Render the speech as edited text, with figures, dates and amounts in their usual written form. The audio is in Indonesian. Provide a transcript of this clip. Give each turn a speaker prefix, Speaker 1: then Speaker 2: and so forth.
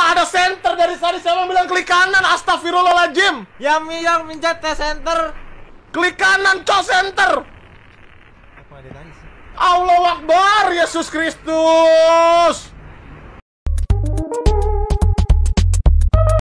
Speaker 1: Ada center dari tadi, siapa bilang klik kanan? Astagfirullahaladzim.
Speaker 2: Yang mencet center.
Speaker 1: Klik kanan, cok center.
Speaker 2: Apa ada tadi sih?
Speaker 1: Allahu Akbar, Yesus Kristus.